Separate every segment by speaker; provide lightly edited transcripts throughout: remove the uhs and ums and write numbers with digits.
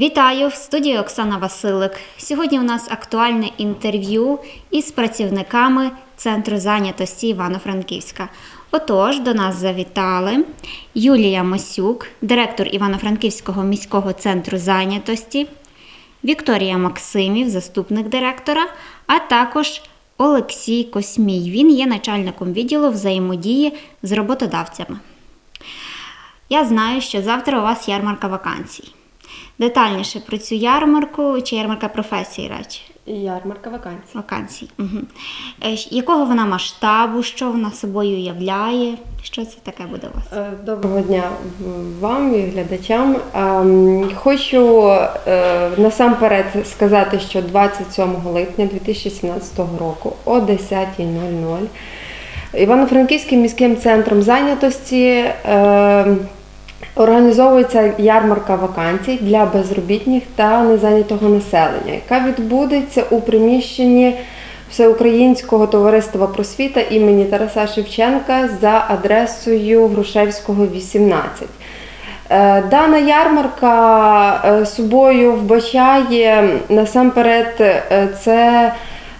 Speaker 1: Вітаю! В студії Оксана Василик. Сьогодні у нас актуальне інтерв'ю із працівниками Центру зайнятості Івано-Франківська. Отож, до нас завітали Юлія Мосюк, директор Івано-Франківського міського центру зайнятості, Вікторія Максимів, заступник директора, а також Олексій Космій. Він є начальником відділу взаємодії з роботодавцями. Я знаю, що завтра у вас ярмарка вакансій. Детальніше про цю ярмарку чи ярмарка професій речі?
Speaker 2: Ярмарка вакансій.
Speaker 1: Вакансій. Угу. Якого вона масштабу, що вона собою являє? Що це таке буде у вас?
Speaker 2: Доброго дня вам і глядачам. Хочу насамперед сказати, що 27 липня 2017 року о 10:00 Івано-Франківським міським центром зайнятості організовується ярмарка вакансій для безробітних та незайнятого населення, яка відбудеться у приміщенні Всеукраїнського товариства просвіта імені Тараса Шевченка за адресою Грушевського, 18. Дана ярмарка собою вбачає насамперед це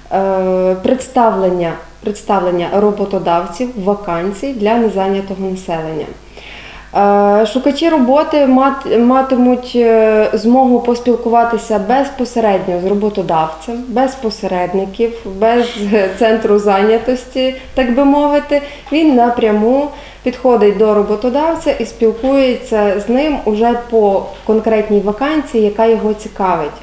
Speaker 2: представлення роботодавців, вакансій для незайнятого населення. Шукачі роботи матимуть змогу поспілкуватися безпосередньо з роботодавцем, без посередників, без центру зайнятості, так би мовити. Він напряму підходить до роботодавця і спілкується з ним уже по конкретній вакансії, яка його цікавить.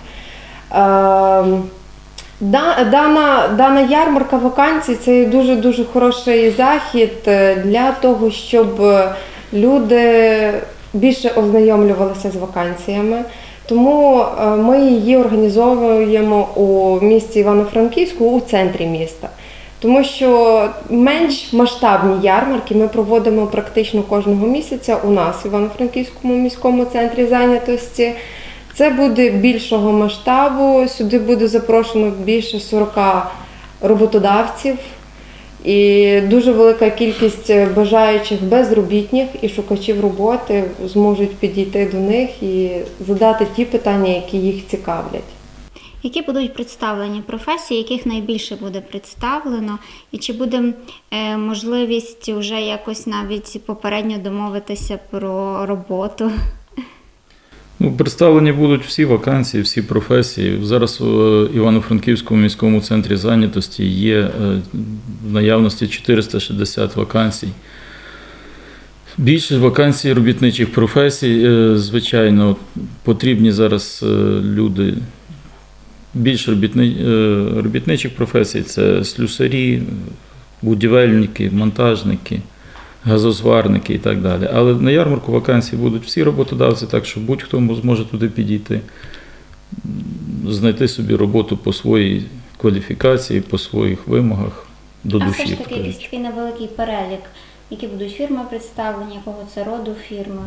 Speaker 2: Дана ярмарка вакансій – це дуже хороший захід для того, щоб люди більше ознайомлювалися з вакансіями, тому ми її організовуємо у місті Івано-Франківську, у центрі міста. Тому що менш масштабні ярмарки ми проводимо практично кожного місяця у нас, в Івано-Франківському міському центрі зайнятості. Це буде більшого масштабу, сюди буде запрошено більше 40 роботодавців. І дуже велика кількість бажаючих безробітних і шукачів роботи зможуть підійти до них і задати ті питання, які їх цікавлять.
Speaker 1: Які будуть представлені професії, яких найбільше буде представлено? І чи буде можливість вже якось навіть попередньо домовитися про роботу?
Speaker 3: Представлені будуть всі вакансії, всі професії. Зараз в Івано-Франківському міському центрі зайнятості є в наявності 460 вакансій. Більше вакансій робітничих професій, звичайно, потрібні зараз люди. Більше робітничих професій – це слюсарі, будівельники, монтажники, газозварники і так далі. Але на ярмарку вакансій будуть всі роботодавці, так що будь-хто зможе туди підійти, знайти собі роботу по своїй кваліфікації, по своїх вимогах, до душі.
Speaker 1: А все ж таки якийсь такий невеликий перелік, які будуть фірми представлені, якого це роду фірми?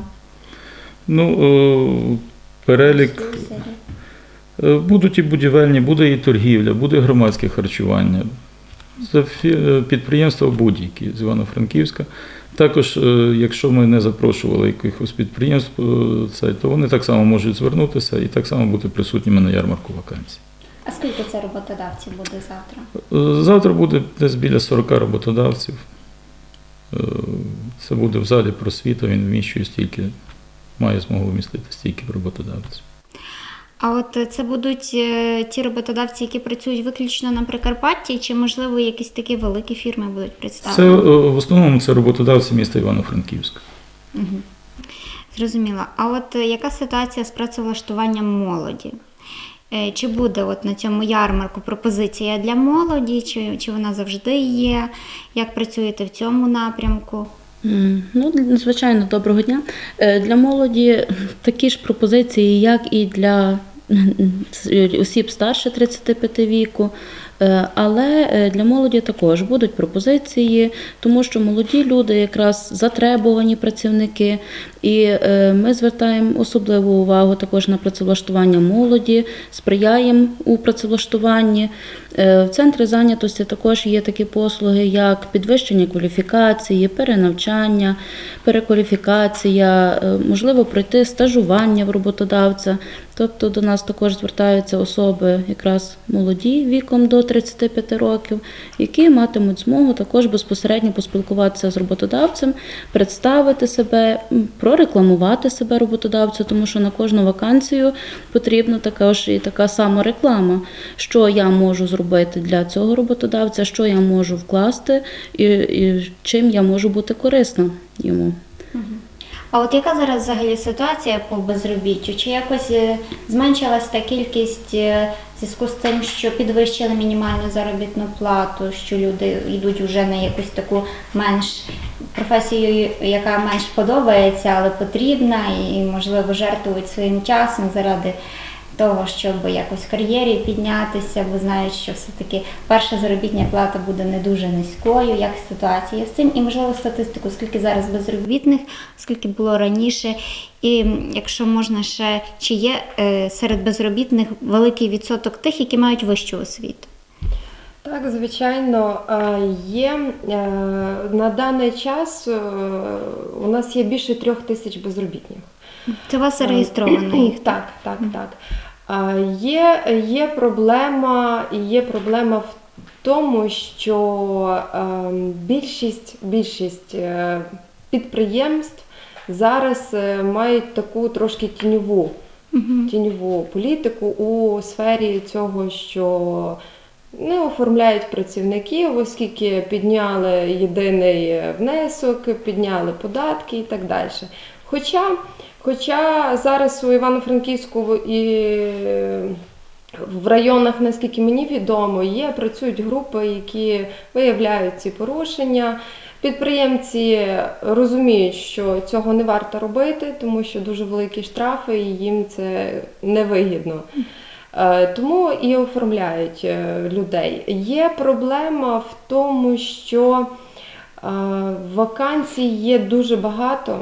Speaker 3: Перелік. Будуть і будівельні, буде і торгівля, буде громадське харчування. Це підприємства будь-які з Івано-Франківська. Також, якщо ми не запрошували якихось підприємств, то вони так само можуть звернутися і так само бути присутніми на ярмарку вакансій.
Speaker 1: А скільки це роботодавців буде завтра?
Speaker 3: Завтра буде десь біля 40 роботодавців. Це буде в залі просвіта, він вміщує стільки, має змогу вмістити стільки роботодавців.
Speaker 1: А от це будуть ті роботодавці, які працюють виключно на Прикарпатті, чи, можливо, якісь такі великі фірми будуть представлені?
Speaker 3: В основному це роботодавці міста Івано-Франківська.
Speaker 1: Угу. Зрозуміло. А от яка ситуація з працевлаштуванням молоді? Чи буде от на цьому ярмарку пропозиція для молоді, чи вона завжди є? Як працюєте в цьому напрямку?
Speaker 4: Звичайно, доброго дня. Для молоді такі ж пропозиції, як і для осіб старше 35 віку, але для молоді також будуть пропозиції, тому що молоді люди якраз затребувані працівники, і ми звертаємо особливу увагу також на працевлаштування молоді, сприяємо у працевлаштуванні. В центрі зайнятості також є такі послуги, як підвищення кваліфікації, перенавчання, перекваліфікація, можливо пройти стажування в роботодавця. Тобто до нас також звертаються особи якраз молоді віком до 35 років, які матимуть змогу також безпосередньо поспілкуватися з роботодавцем, представити себе, прорекламувати себе роботодавцю, тому що на кожну вакансію потрібна також і така самореклама, що я можу зробити для цього роботодавця, що я можу вкласти і чим я можу бути корисна йому.
Speaker 1: А от яка зараз взагалі ситуація по безробіттю? Чи якось зменшилась та кількість в зв'язку з тим, що підвищили мінімальну заробітну плату, що люди йдуть вже на якусь таку менш професію, яка менш подобається, але потрібна, і, можливо, жертвують своїм часом заради того, щоб якось в кар'єрі піднятися, бо знають, що все-таки перша заробітна плата буде не дуже низькою. Як ситуація з цим? І, можливо, статистику, скільки зараз безробітних, скільки було раніше. І якщо можна ще, чи є серед безробітних великий відсоток тих, які мають вищу освіту?
Speaker 2: Так, звичайно, є. На даний час у нас є більше 3000 безробітних.
Speaker 1: Це у вас зареєстровано їх?
Speaker 2: Так. Є проблема в тому, що більшість підприємств зараз мають таку трошки тіньову політику у сфері цього, що не оформляють працівників, оскільки підняли єдиний внесок, підняли податки і так далі. Хоча зараз у Івано-Франківську і в районах, наскільки мені відомо, працюють групи, які виявляють ці порушення. Підприємці розуміють, що цього не варто робити, тому що дуже великі штрафи і їм це невигідно. Тому і оформляють людей. Є проблема в тому, що вакансій є дуже багато,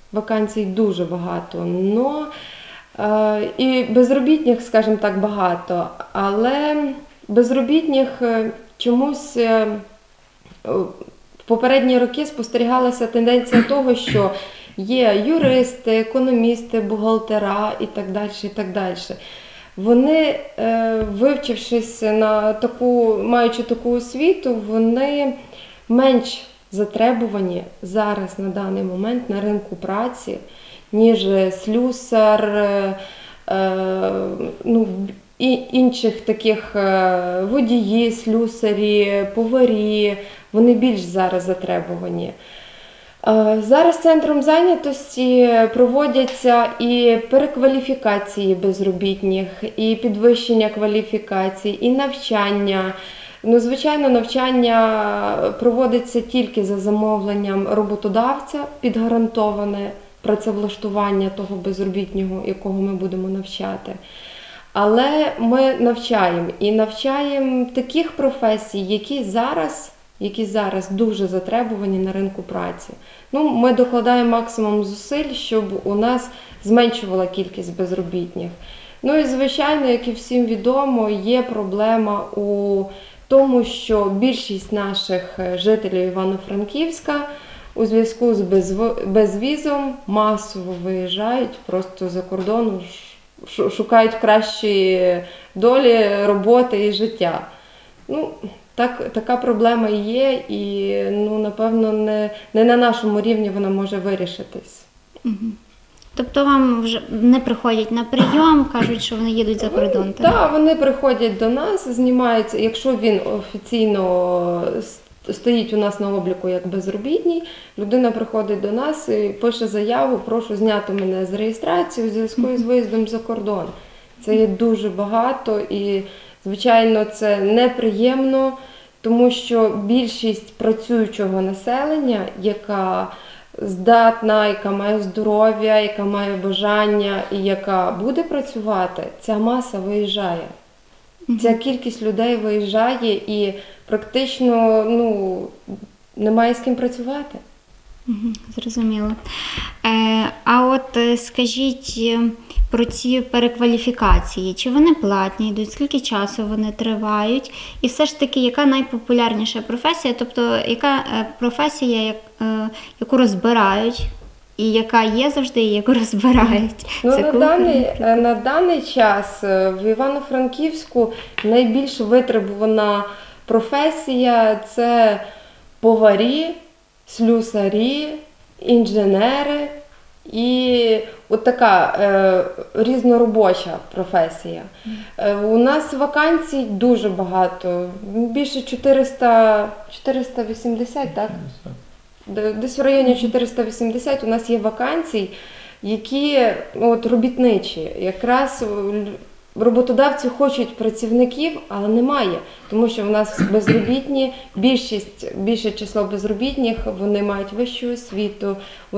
Speaker 2: і безробітних, скажімо так, багато, але безробітних чомусь в попередні роки спостерігалася тенденція того, що є юристи, економісти, бухгалтера і так далі. Вони, вивчившись маючи таку освіту, вони менш затребувані зараз на даний момент на ринку праці, ніж слюсар, і інших таких водії, слюсарі, поварі, вони більш зараз затребувані. Зараз центром зайнятості проводяться і перекваліфікації безробітних, і підвищення кваліфікацій, і навчання. Звичайно, навчання проводиться тільки за замовленням роботодавця, під гарантоване працевлаштування того безробітного, якого ми будемо навчати. Але ми навчаємо таких професій, які зараз дуже затребувані на ринку праці. Ми докладаємо максимум зусиль, щоб у нас зменшувала кількість безробітних. І, звичайно, як і всім відомо, є проблема у тому, що більшість наших жителів Івано-Франківська у зв'язку з безвізом масово виїжджають просто за кордон, шукають кращі долі, роботи і життя. Така проблема є і, напевно, не на нашому рівні вона може вирішитись.
Speaker 1: Тобто вам вже не приходять на прийом, кажуть, що вони їдуть за кордон?
Speaker 2: Так, вони приходять до нас, знімаються, якщо він офіційно стоїть у нас на обліку як безробітний, людина приходить до нас і пише заяву, прошу зняти мене з реєстрації у зв'язку з виїздом за кордон. Це є дуже багато і, звичайно, це неприємно, тому що більшість працюючого населення, яка здатна, яка має здоров'я, яка має бажання і яка буде працювати, ця маса виїжджає. Ця кількість людей виїжджає і практично немає з ким працювати.
Speaker 1: Зрозуміло. А от скажіть про ці перекваліфікації. Чи вони платні йдуть, скільки часу вони тривають? І все ж таки, яка найпопулярніша професія, тобто яка професія, яку розбирають і яка є завжди, і яку розбирають?
Speaker 2: Ну,
Speaker 1: Це кухня.
Speaker 2: на даний час в Івано-Франківську найбільш витребувана професія – це поварі, слюсарі, інженери і от така різноробоча професія. У нас вакансій дуже багато, більше 480, так? Десь в районі 480 у нас є вакансій, які от, робітничі. Якраз роботодавці хочуть працівників, але немає, тому що в нас безробітні, більше число безробітних, вони мають вищу освіту,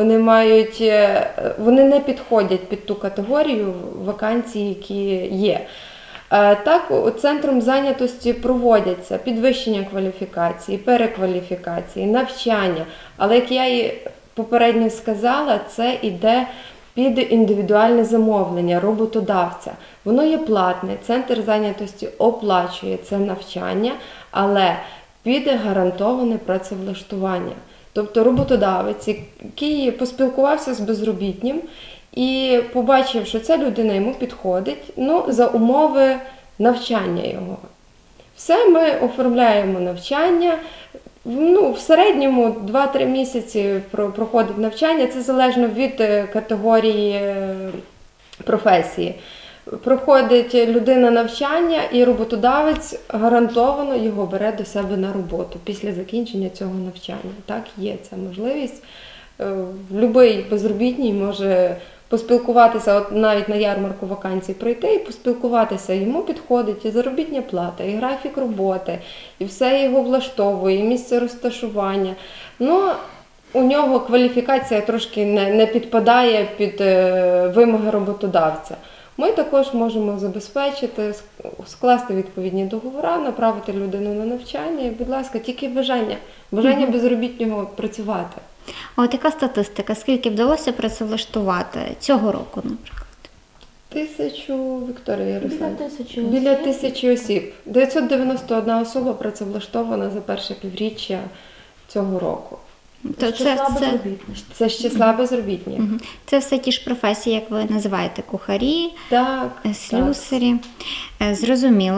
Speaker 2: вони не підходять під ту категорію вакансій, які є. Так, центром зайнятості проводяться підвищення кваліфікації, перекваліфікації, навчання. Але, як я і попередньо сказала, це йде під індивідуальне замовлення роботодавця. Воно є платне, центр зайнятості оплачує це навчання, але під гарантоване працевлаштування. Тобто роботодавець, який поспілкувався з безробітним, і побачив, що ця людина йому підходить, за умови навчання його. Все, ми оформляємо навчання. В середньому 2-3 місяці проходить навчання, це залежно від категорії професії. Проходить людина навчання, і роботодавець гарантовано його бере до себе на роботу після закінчення цього навчання. Так, є ця можливість. Будь-який безробітний може поспілкуватися, от навіть на ярмарку вакансій прийти і поспілкуватися. Йому підходить і заробітня плата, і графік роботи, і все його влаштовує, і місце розташування. У нього кваліфікація трошки не підпадає під вимоги роботодавця. Ми також можемо забезпечити, скласти відповідні договори, направити людину на навчання і, будь ласка, тільки бажання безробітнього працювати.
Speaker 1: А от яка статистика? Скільки вдалося працевлаштувати цього року, наприклад?
Speaker 2: 1000, Вікторія Ярославівна.
Speaker 4: Біля 1000
Speaker 2: Біля 1000 осіб. 991 особа працевлаштована за перше півріччя цього року.
Speaker 1: То
Speaker 2: Це з числа безробітних.
Speaker 1: Мгм. Це все ті ж професії, як ви називаєте, кухарі,
Speaker 2: Так,
Speaker 1: слюсарі. Зрозуміло.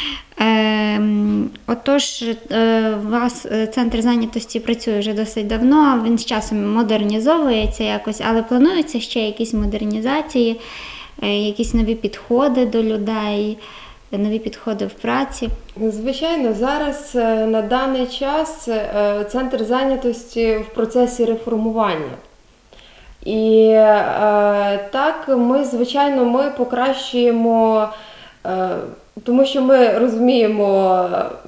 Speaker 1: Отож, у вас центр зайнятості працює вже досить давно, він з часом модернізовується якось, але плануються ще якісь модернізації, якісь нові підходи до людей, нові підходи в праці?
Speaker 2: Звичайно, зараз на даний час центр зайнятості в процесі реформування. І так, ми покращуємо, тому що ми розуміємо,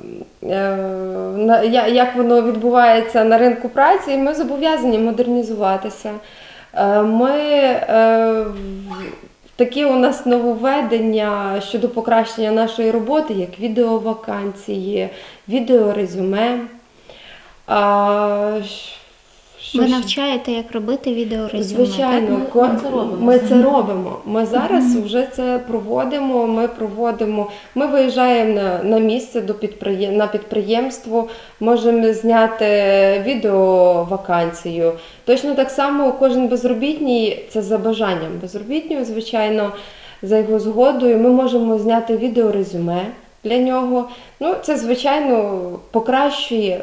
Speaker 2: як воно відбувається на ринку праці, і ми зобов'язані модернізуватися. Такі у нас нововведення щодо покращення нашої роботи, як відеовакансії, відеорезюме.
Speaker 1: Ви навчаєте, як робити відеорезюме?
Speaker 2: Звичайно,
Speaker 4: так?
Speaker 2: ми це робимо. Ми зараз вже це проводимо. Ми виїжджаємо на місце на підприємство, можемо зняти відеовакансію. Точно так само кожен безробітний, це за бажанням безробітнього, звичайно, за його згодою, ми можемо зняти відеорезюме для нього. Це, звичайно, покращує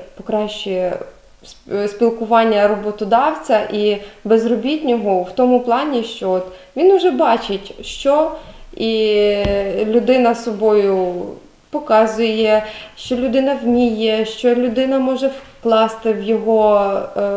Speaker 2: спілкування роботодавця і безробітнього в тому плані, що він вже бачить, що і людина собою показує, що людина вміє, що людина може вкласти в його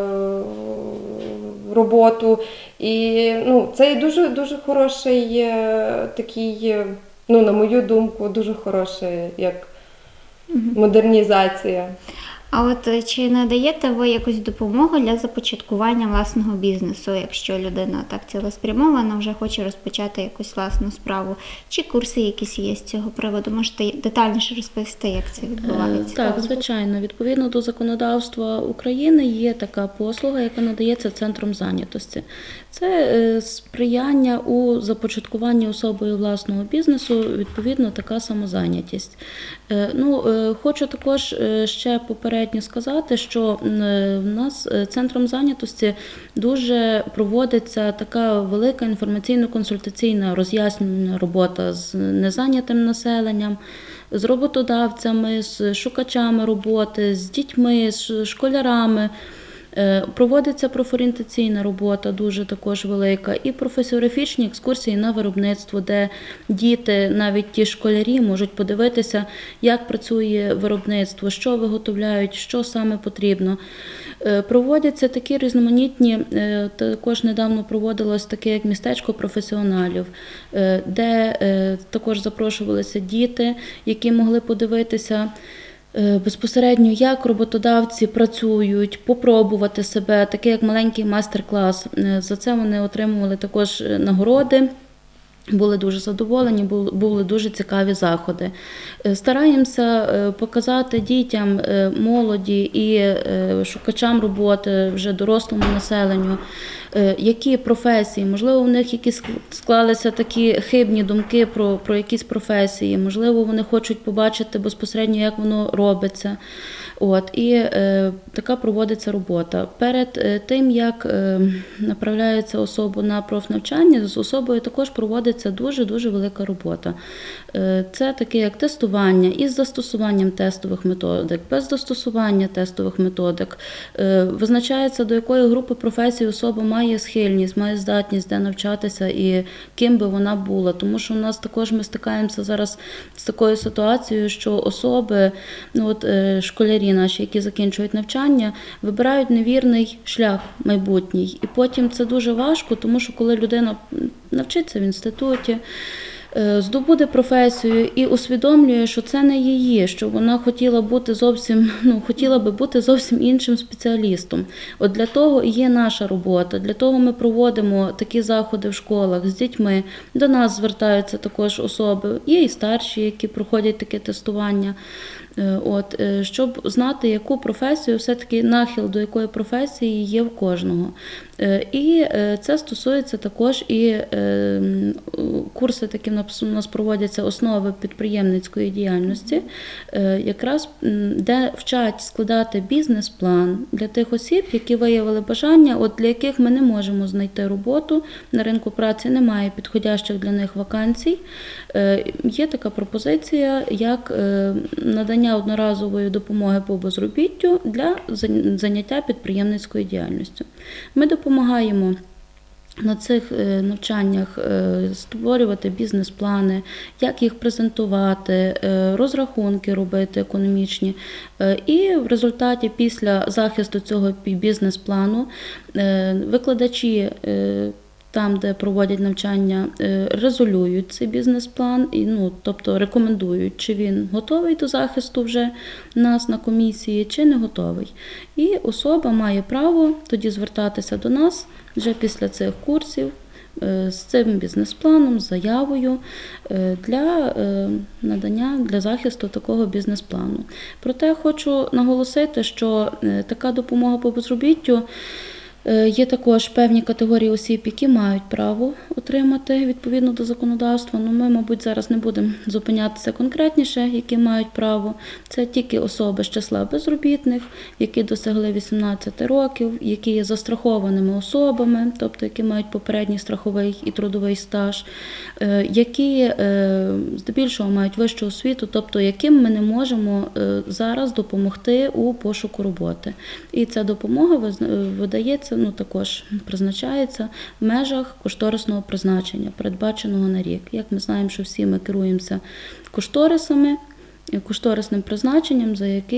Speaker 2: роботу. І це дуже, дуже хороший такий, на мою думку, дуже хороший як модернізація.
Speaker 1: А от чи надаєте ви якусь допомогу для започаткування власного бізнесу, якщо людина так цілеспрямована, вже хоче розпочати якусь власну справу? Чи курси якісь є з цього приводу? Можете детальніше розповісти, як це відбувається?
Speaker 4: Так, звичайно. Відповідно до законодавства України є така послуга, яка надається центром зайнятості. Це сприяння у започаткуванні особою власного бізнесу, відповідно, така самозайнятість. Хочу також ще попередньо сказати, що в нас центром зайнятості дуже проводиться така велика інформаційно-консультаційна роз'яснювальна робота з незайнятим населенням, з роботодавцями, з шукачами роботи, з дітьми, з школярами. Проводиться профорієнтаційна робота, дуже також велика, і професіографічні екскурсії на виробництво, де діти, навіть ті школярі, можуть подивитися, як працює виробництво, що виготовляють, що саме потрібно. Проводяться такі різноманітні, також недавно проводилось таке, як містечко професіоналів, де також запрошувалися діти, які могли подивитися безпосередньо, як роботодавці працюють, попробувати себе, таке як маленький майстер-клас. За це вони отримували також нагороди, були дуже задоволені, були дуже цікаві заходи. Стараємося показати дітям, молоді і шукачам роботи, вже дорослому населенню, які професії, можливо, у них якісь склалися такі хибні думки про якісь професії, можливо, вони хочуть побачити безпосередньо, як воно робиться. І така проводиться робота. Перед тим, як направляється особу на профнавчання, з особою також проводиться дуже-дуже велика робота. Це таке, як тестування із застосуванням тестових методик, без застосування тестових методик. Визначається, до якої групи професій особа має схильність, має здатність де навчатися і ким би вона була. Тому що у нас також ми стикаємося зараз з такою ситуацією, що особи, школярі наші, які закінчують навчання, вибирають невірний шлях майбутній. І потім це дуже важко, тому що коли людина навчиться в інституті, здобуде професію і усвідомлює, що це не її, що вона хотіла би бути зовсім іншим спеціалістом. От для того і є наша робота, для того ми проводимо такі заходи в школах з дітьми. До нас звертаються також особи, є і старші, які проходять таке тестування. Щоб знати, яку професію, все-таки нахил до якої професії є в кожного. І це стосується також і курси, такі у нас проводяться основи підприємницької діяльності, якраз де вчать складати бізнес-план для тих осіб, які виявили бажання, для яких ми не можемо знайти роботу, на ринку праці немає підходящих для них вакансій. Є така пропозиція, як надання одноразової допомоги по безробіттю для заняття підприємницькою діяльністю. Ми допомагаємо на цих навчаннях створювати бізнес-плани, як їх презентувати, розрахунки робити економічні. І в результаті після захисту цього бізнес-плану викладачі там, де проводять навчання, резолюють цей бізнес-план, тобто рекомендують, чи він готовий до захисту вже нас на комісії, чи не готовий. І особа має право тоді звертатися до нас вже після цих курсів з цим бізнес-планом, з заявою для надання, для захисту такого бізнес-плану. Проте хочу наголосити, що така допомога по безробіттю є також певні категорії осіб, які мають право отримати відповідно до законодавства. Ми, мабуть, зараз не будемо зупинятися конкретніше, які мають право. Це тільки особи з числа безробітних, які досягли 18 років, які є застрахованими особами, тобто які мають попередній страховий і трудовий стаж, які здебільшого мають вищу освіту, тобто яким ми не можемо зараз допомогти у пошуку роботи. І ця допомога видається, також призначається в межах кошторисного призначення, передбаченого на рік. Як ми знаємо, що всі ми керуємося кошторисами, кошторисним призначенням,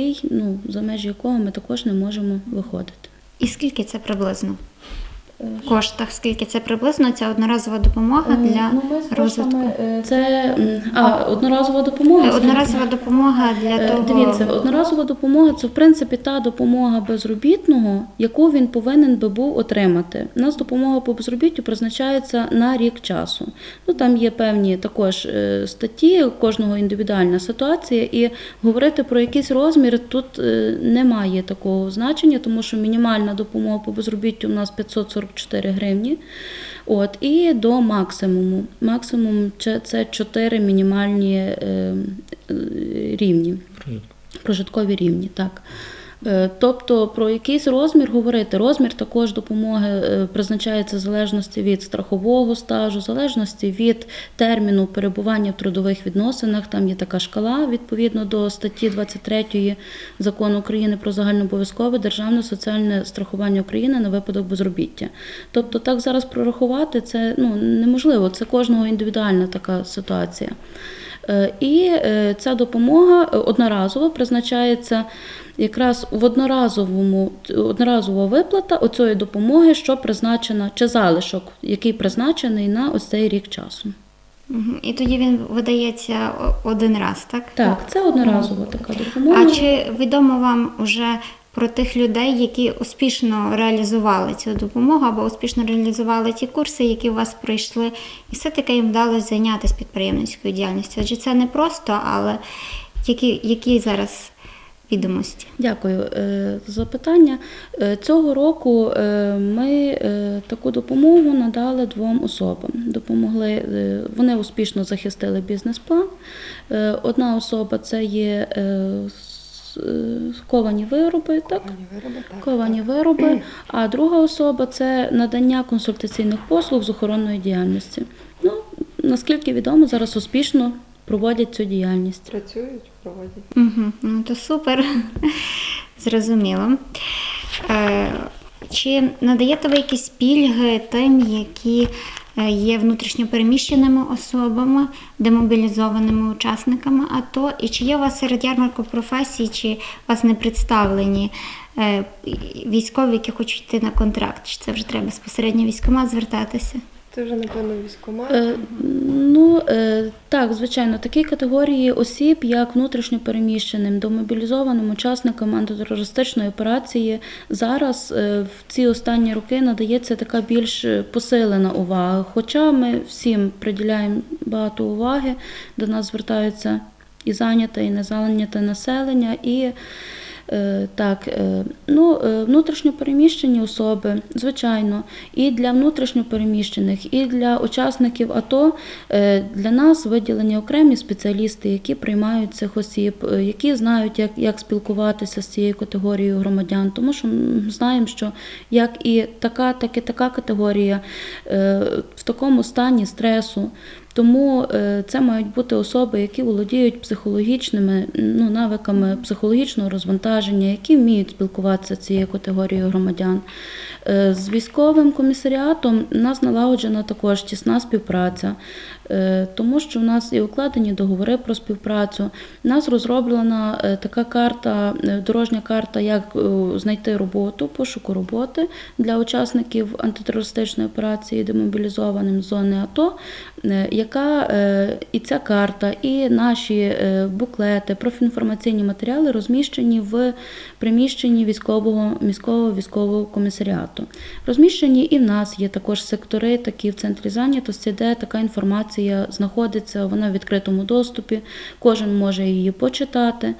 Speaker 4: за межі якого ми також не можемо виходити.
Speaker 1: І скільки це приблизно? В коштах, скільки це приблизно, ця одноразова допомога для розвитку?
Speaker 4: Це одноразова допомога?
Speaker 1: Одноразова допомога для того...
Speaker 4: Дивіться, одноразова допомога – це, в принципі, та допомога безробітного, яку він повинен би був отримати. У нас допомога по безробіттю призначається на рік часу. Там є певні також статті, у кожного індивідуальна ситуація, і говорити про якийсь розмір тут немає такого значення, тому що мінімальна допомога по безробіттю у нас 540 44 гривні. І до максимуму. Максимум це 4 мінімальні рівні, прожиткові рівні. Так. Тобто про якийсь розмір говорити. Розмір також допомоги призначається в залежності від страхового стажу, в залежності від терміну перебування в трудових відносинах. Там є така шкала, відповідно до статті 23 Закону України про загальнообов'язкове державне соціальне страхування України на випадок безробіття. Тобто так зараз прорахувати це неможливо, це кожного індивідуальна така ситуація. І ця допомога одноразово призначається якраз в одноразова виплата оцієї допомоги, що призначена, чи залишок, який призначений на ось цей рік часу.
Speaker 1: І тоді він видається один раз, так?
Speaker 4: Так, це одноразова така допомога.
Speaker 1: А чи відомо вам вже про тих людей, які успішно реалізували цю допомогу або успішно реалізували ті курси, які у вас пройшли, і все-таки їм вдалося зайнятися підприємницькою діяльністю? Адже це не просто, але які зараз відомості?
Speaker 4: Дякую за запитання. Цього року ми таку допомогу надали 2 особам. Вони успішно захистили бізнес-план. Одна особа – це є ковані вироби, так? Ковані вироби, а друга особа – це надання консультаційних послуг з охоронної діяльності. Наскільки відомо, зараз успішно проводять цю діяльність.
Speaker 2: Працюють, проводять.
Speaker 1: Угу. То супер. Зрозуміло. Чи надаєте ви якісь пільги тим, які є внутрішньо переміщеними особами, демобілізованими учасниками АТО? І чи є у вас серед ярмарку професій, чи у вас не представлені військові, які хочуть йти на контракт? Чи це вже треба безпосередньо в військкомат звертатися?
Speaker 2: Це вже, напевно, військкомат.
Speaker 4: Так, звичайно, такі категорії осіб, як внутрішньо переміщеним, демобілізованим учасникам антитерористичної операції, зараз в ці останні роки надається така більш посилена увага. Хоча ми всім приділяємо багато уваги, до нас звертаються і зайняте, і незайняте населення, і внутрішньо переміщені особи, звичайно, і для внутрішньо переміщених, і для учасників АТО для нас виділені окремі спеціалісти, які приймають цих осіб, які знають, як спілкуватися з цією категорією громадян, тому що знаємо, що як і така, так і така категорія в такому стані стресу. Тому це мають бути особи, які володіють психологічними навиками психологічного розвантаження, які вміють спілкуватися з цією категорією громадян. З військовим комісаріатом у нас налагоджена також тісна співпраця, тому що в нас і укладені договори про співпрацю. У нас розроблена така карта, дорожня карта, як знайти роботу, пошуку роботи для учасників антитерористичної операції, демобілізованим з зони АТО, яка і ця карта, і наші буклети, профінформаційні матеріали розміщені в приміщенні міського військового комісаріату. Розміщені і в нас є також сектори, такі в центрі зайнятості, де така інформація знаходиться, вона в відкритому доступі, кожен може її почитати.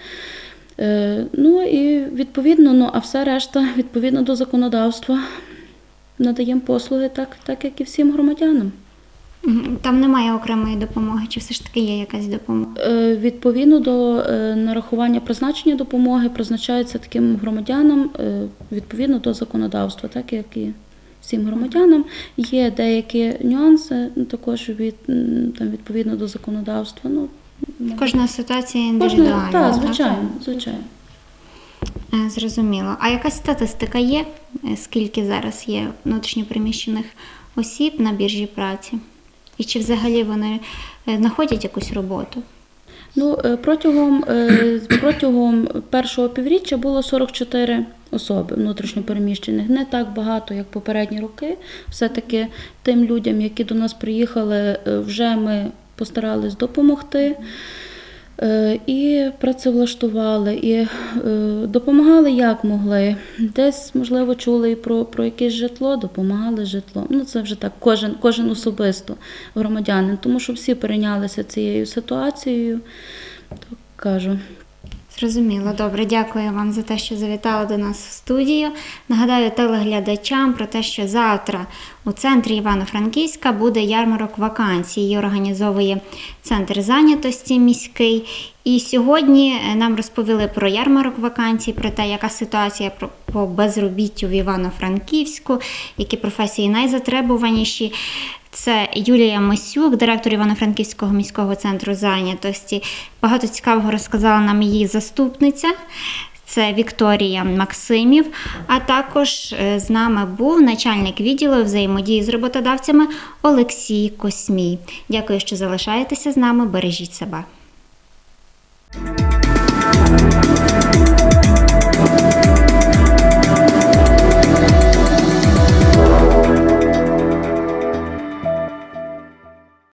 Speaker 4: І відповідно, а все решта, відповідно до законодавства, надаємо послуги так як і всім громадянам.
Speaker 1: Там немає окремої допомоги, чи все ж таки є якась допомога?
Speaker 4: Відповідно до нарахування призначення допомоги призначається таким громадянам відповідно до законодавства, так як і всім громадянам. Є деякі нюанси також відповідно до законодавства.
Speaker 1: Кожна ситуація індивідуальна.
Speaker 4: Так, звичайно.
Speaker 1: Зрозуміло. А якась статистика є? Скільки зараз є внутрішньо переміщених осіб на біржі праці? І чи взагалі вони знаходять якусь роботу?
Speaker 4: Протягом першого півріччя було 44 особи внутрішньо переміщених. Не так багато, як попередні роки. Все-таки тим людям, які до нас приїхали, вже ми постарались допомогти. І працевлаштували, і допомагали як могли. Десь, можливо, чули і про якесь житло, допомагали житлом. Це вже так, кожен особисто громадянин, тому що всі перейнялися цією ситуацією, так кажу.
Speaker 1: Зрозуміло, добре, дякую вам за те, що завітали до нас в студію. Нагадаю телеглядачам про те, що завтра у центрі Івано-Франківська буде ярмарок вакансій. Її організовує Центр зайнятості міський. І сьогодні нам розповіли про ярмарок вакансій, про те, яка ситуація по безробіттю в Івано-Франківську, які професії найзатребуваніші. Це Юлія Мисюк, директор Івано-Франківського міського центру зайнятості. Багато цікавого розказала нам її заступниця. Це Вікторія Максимів, а також з нами був начальник відділу взаємодії з роботодавцями Олексій Космій. Дякую, що залишаєтеся з нами. Бережіть себе.